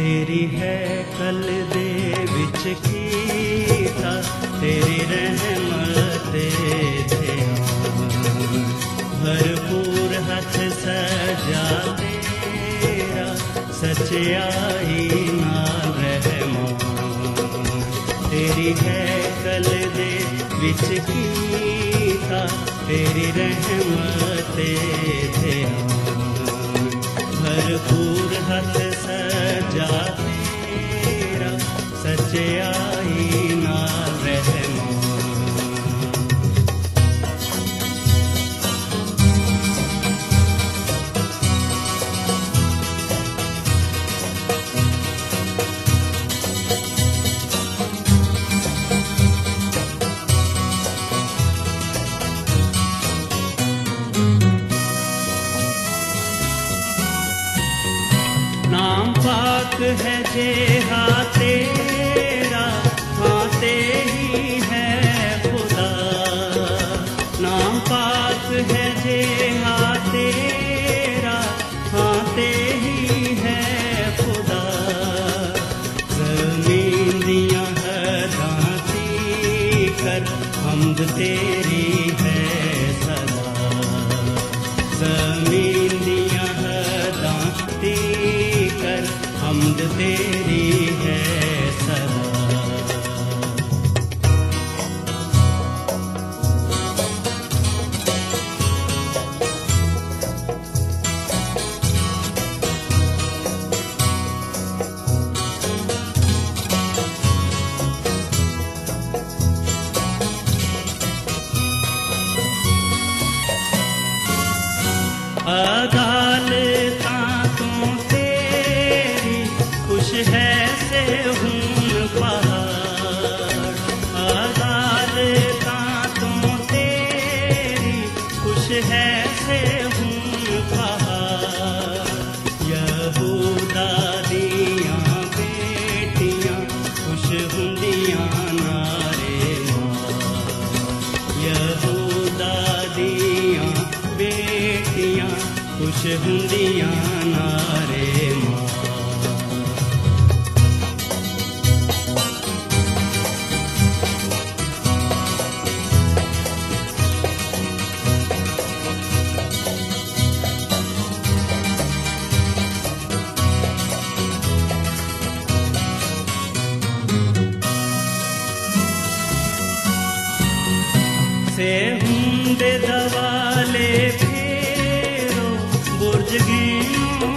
तेरी है कल दे विच कीता, तेरी रहमत थे भरपूर हथ सजा तेरा, सच्चाई नाल रहमान। तेरी है कल दे विच कीता, तेरी रहमत थे भरपूर हथ सजा तेरा, सच्चाई नाल रहमान। नाम पाक है जेहा तेरा, खाते ही है खुदा। नाम पाक है जेहा तेरा, खाते ही है खुदा। ज़मीन दियां हदां कर हमद तेरी है सदा। ज़मीन दियां हदां कर हमद तेरी है सदा। अदालतां तो तेरी खुश है से हूं पहाड़। अदालतां तो तेरी खुश है से हूं पहाड़। यहूदा दियां बेटियां खुश हुंदियां नारे मां। यहूदा दियां बेटियां खुश हुंदियां नारे मां। से हुंदे दवाले फेरो बुर्ज गिनो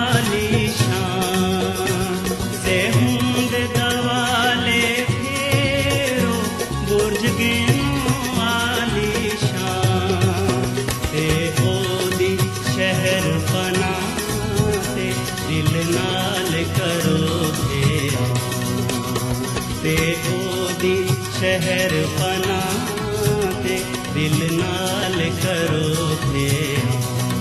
आलीशान। से हुंदे दवाले फेरो बुर्ज गिनो आलीशान। ते ओदी शहर बना ते दिल नाल करो ध्यान। ते ओदी शहर बना दिल नाल करो ध्यान।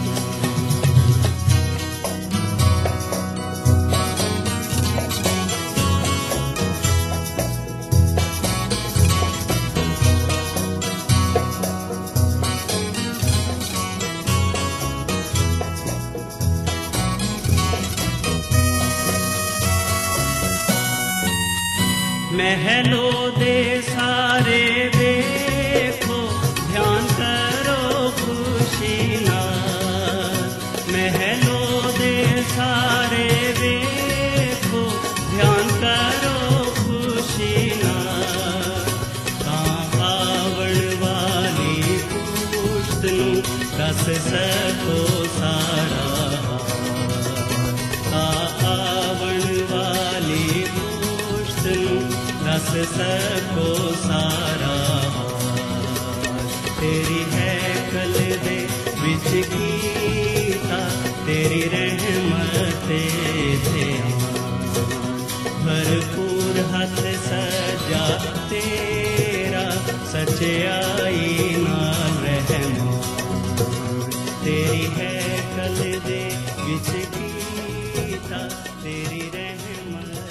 महलों दे सारे देखो, ध्यान करो खुशी नाल। महलों दे सारे देखो, ध्यान करो खुशी नाल। आवण वाली पुश्त नूं दस सको सारा हाल। आवण वाली पुश्त नूं दस सको सारा हाल। तेरी है कल दे विच कीता, तेरी रहमत थे भरपूर हथ सजा तेरा, सच्चाई नाल रहमान। तेरी है कल दे विच कीता, तेरी रहमत